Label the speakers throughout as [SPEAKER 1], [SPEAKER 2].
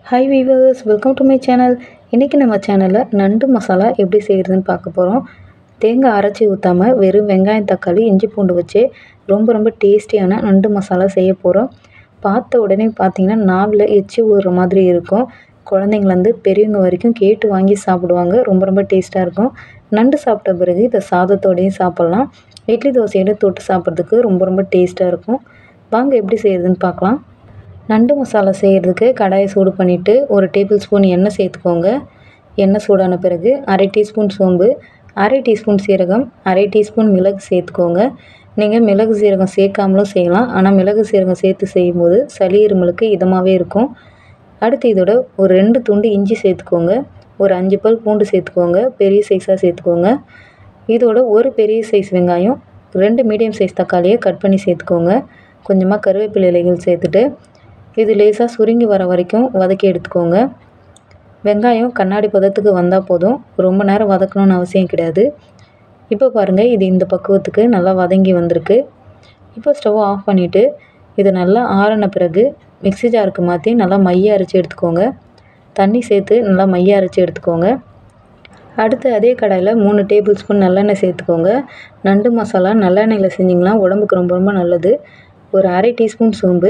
[SPEAKER 1] Hi viewers, welcome to my channel. இன்றைக்கி நம்ம சேனலில் நண்டு மசாலா எப்படி செய்கிறதுன்னு பார்க்க போகிறோம். தேங்காய் அரைச்சி ஊற்றாமல் வெறும் வெங்காயம், தக்காளி, இஞ்சி பூண்டு வச்சு ரொம்ப டேஸ்டியான நண்டு மசாலா செய்ய போகிறோம். பார்த்த உடனே பார்த்திங்கன்னா நாவில் எச்சி ஊறுற மாதிரி இருக்கும். குழந்தைங்கலேருந்து பெரியவங்க வரைக்கும் கேட்டு வாங்கி சாப்பிடுவாங்க. ரொம்ப டேஸ்ட்டாக இருக்கும். நண்டு சாப்பிட்ட பிறகு இதை சாதத்தோடையும் சாப்பிட்லாம். இட்லி தோசையோடு தொட்டு சாப்பிட்றதுக்கு ரொம்ப டேஸ்ட்டாக இருக்கும். வாங்க எப்படி செய்கிறதுன்னு பார்க்கலாம். நண்டு மசாலா செய்கிறதுக்கு கடாயை சூடு பண்ணிவிட்டு 1 டேபிள் ஸ்பூன் எண்ணெய் சேர்த்துக்கோங்க. எண்ணெய் சூடான பிறகு 1/2 டீஸ்பூன் சோம்பு, 1/2 டீஸ்பூன் சீரகம், 1/2 டீஸ்பூன் மிளகு சேர்த்துக்கோங்க. நீங்கள் மிளகு சீரகம் சேர்க்காமலும் செய்யலாம். ஆனால் மிளகு சீரகம் சேர்த்து செய்யும்போது சளி இருமலுக்கு இதமாகவே இருக்கும். அடுத்து இதோட ஒரு 2 துண்டு இஞ்சி சேர்த்துக்கோங்க. ஒரு 5 பல் பூண்டு சேர்த்துக்கோங்க. பெரிய சைஸாக சேர்த்துக்கோங்க. இதோட ஒரு பெரிய சைஸ் வெங்காயம், 2 மீடியம் சைஸ் தக்காளியை கட் பண்ணி சேர்த்துக்கோங்க. கொஞ்சமாக கருவேப்பிலை இலைகள் சேர்த்துட்டு இது லேசாக சுருங்கி வர வரைக்கும் வதக்கி எடுத்துக்கோங்க. வெங்காயம் கண்ணாடி பதத்துக்கு வந்தால் போதும். ரொம்ப நேரம் வதக்கணும்னு அவசியம் கிடையாது. இப்போ பாருங்கள், இது இந்த பக்குவத்துக்கு நல்லா வதங்கி வந்திருக்கு. இப்போ ஸ்டவ் ஆஃப் பண்ணிவிட்டு இது நல்லா ஆறின பிறகு மிக்ஸி ஜாருக்கு மாற்றி நல்லா மைய அரைச்சி எடுத்துக்கோங்க. தண்ணி சேர்த்து நல்லா மைய அரைச்சி எடுத்துக்கோங்க. அடுத்து அதே கடாயில் 3 டேபிள் ஸ்பூன் நல்லெண்ணெய் சேர்த்துக்கோங்க. நண்டு மசாலா நல்லெண்ணெயில் செஞ்சிங்கன்னா உடம்புக்கு ரொம்ப நல்லது. ஒரு 1/2 டீஸ்பூன் சோம்பு,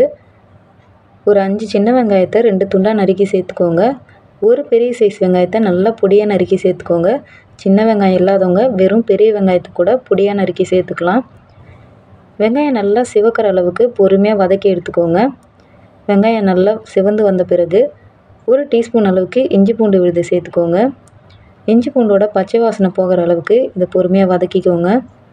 [SPEAKER 1] ஒரு 5 சின்ன வெங்காயத்தை 2 துண்டாக நறுக்கி சேர்த்துக்கோங்க. ஒரு பெரிய சைஸ் வெங்காயத்தை நல்லா பொடியாக நறுக்கி சேர்த்துக்கோங்க. சின்ன வெங்காயம் இல்லாதவங்க வெறும் பெரிய வெங்காயத்தை கூட பொடியாக நறுக்கி சேர்த்துக்கலாம். வெங்காயம் நல்லா சிவக்கிற அளவுக்கு பொறுமையாக வதக்கி எடுத்துக்கோங்க. வெங்காயம் நல்லா சிவந்து வந்த பிறகு 1 டீஸ்பூன் அளவுக்கு இஞ்சி பூண்டு விழுது சேர்த்துக்கோங்க. இஞ்சி பூண்டோட பச்சை வாசனை போகிற அளவுக்கு இதை பொறுமையாக வதக்கிக்கோங்க.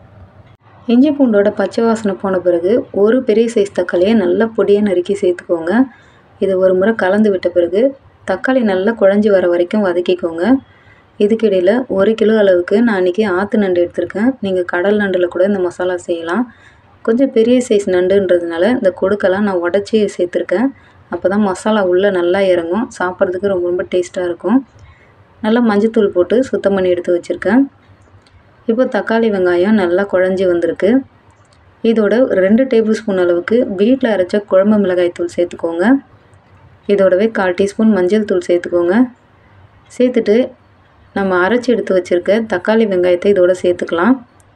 [SPEAKER 1] இஞ்சி பூண்டோட பச்சை வாசனை போன பிறகு ஒரு பெரிய சைஸ் தக்காளியை நல்லா பொடியாக நறுக்கி சேர்த்துக்கோங்க. இதை ஒரு முறை கலந்து விட்ட பிறகு தக்காளி நல்லா குழஞ்சி வர வரைக்கும் வதக்கிக்கோங்க. இதுக்கிடையில் 1 கிலோ அளவுக்கு நான் இன்றைக்கி ஆற்று நண்டு எடுத்திருக்கேன். நீங்கள் கடல் நண்டில் கூட இந்த மசாலா செய்யலாம். கொஞ்சம் பெரிய சைஸ் நண்டுன்றதுனால இந்த கொடுக்கெல்லாம் நான் உடச்சி சேர்த்துருக்கேன். அப்போ தான் மசாலா உள்ளே நல்லா இறங்கும். சாப்பிட்றதுக்கு ரொம்ப டேஸ்ட்டாக இருக்கும். நல்லா மஞ்சத்தூள் போட்டு சுத்தம் பண்ணி எடுத்து வச்சுருக்கேன். இப்போ தக்காளி வெங்காயம் நல்லா குழஞ்சி வந்திருக்கு. இதோட 2 டேபிள் ஸ்பூன் அளவுக்கு வீட்டில் அரைச்ச குழம்பு மிளகாய் தூள் சேர்த்துக்கோங்க. இதோடவே 1/4 டீஸ்பூன் மஞ்சள் தூள் சேர்த்துக்கோங்க. சேர்த்துட்டு நம்ம அரைச்சி எடுத்து வச்சுருக்க தக்காளி வெங்காயத்தை இதோட சேர்த்துக்கலாம்.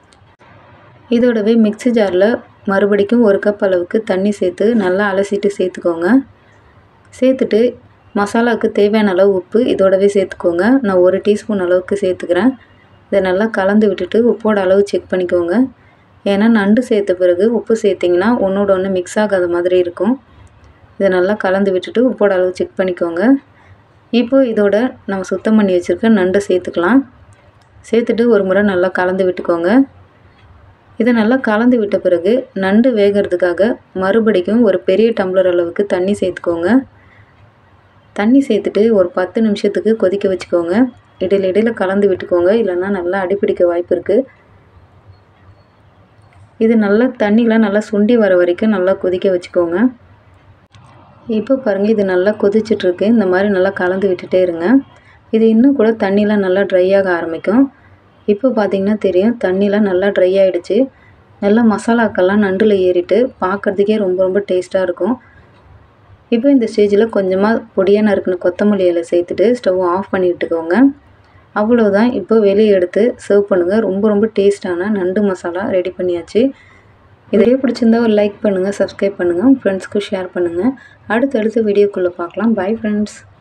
[SPEAKER 1] இதோடவே மிக்ஸி ஜாரில் மறுபடிக்கும் 1 கப் அளவுக்கு தண்ணி சேர்த்து நல்லா அலசிட்டு சேர்த்துக்கோங்க. சேர்த்துட்டு மசாலாவுக்கு தேவையான அளவு உப்பு இதோடவே சேர்த்துக்கோங்க. நான் 1 டீஸ்பூன் அளவுக்கு சேர்த்துக்கிறேன். இதை நல்லா கலந்து விட்டுட்டு உப்போட அளவு செக் பண்ணிக்கோங்க. ஏன்னா நண்டு சேர்த்த பிறகு உப்பு சேர்த்திங்கன்னா ஒன்றோட ஒன்று மிக்ஸ் ஆகாத மாதிரி இருக்கும். இதை நல்லா கலந்து விட்டுட்டு உப்போட அளவு செக் பண்ணிக்கோங்க. இப்போது இதோட நம்ம சுத்தம் பண்ணி வச்சுருக்க நண்டை சேர்த்துக்கலாம். சேர்த்துட்டு ஒரு முறை நல்லா கலந்து விட்டுக்கோங்க. இதை நல்லா கலந்து விட்ட பிறகு நண்டு வேகிறதுக்காக மறுபடிக்கும் ஒரு பெரிய டம்ளர் அளவுக்கு தண்ணி சேர்த்துக்கோங்க. தண்ணி சேர்த்துட்டு ஒரு 10 நிமிஷத்துக்கு கொதிக்க வச்சுக்கோங்க. இடையில கலந்து விட்டுக்கோங்க, இல்லைன்னா நல்லா அடிப்பிடிக்க வாய்ப்பு இருக்குது. இது நல்லா தண்ணிலாம் நல்லா சுண்டி வர வரைக்கும் நல்லா கொதிக்க வச்சுக்கோங்க. இப்போ பாருங்கள், இது நல்லா கொதிச்சிட்ருக்கு. இந்த மாதிரி நல்லா கலந்து விட்டுட்டே இருங்க. இது இன்னும் கூட தண்ணிலாம் நல்லா ட்ரை ஆக ஆரம்பிக்கும். இப்போ பார்த்திங்கன்னா தெரியும், தண்ணிலாம் நல்லா ட்ரை ஆகிடுச்சு. நல்லா மசாலாக்கெல்லாம் நண்டில் ஏறிட்டு பார்க்குறதுக்கே ரொம்ப டேஸ்ட்டாக இருக்கும். இப்போ இந்த ஸ்டேஜில் கொஞ்சமாக பொடியாக நறுக்கின கொத்தமல்லி இலை சேர்த்துட்டு ஸ்டவ் ஆஃப் பண்ணி விட்டுக்கோங்க. அவ்வளோதான். இப்போ வெளியே எடுத்து சர்வ் பண்ணுங்கள். ரொம்ப டேஸ்ட்டான நண்டு மசாலா ரெடி பண்ணியாச்சு. இதே பிடிச்சிருந்தா ஒரு லைக் பண்ணுங்கள், சப்ஸ்கிரைப் பண்ணுங்கள், உங்கள் ஃப்ரெண்ட்ஸ்க்கு ஷேர் பண்ணுங்கள். அடுத்த வீடியோக்குள்ளே பார்க்கலாம். Bye friends.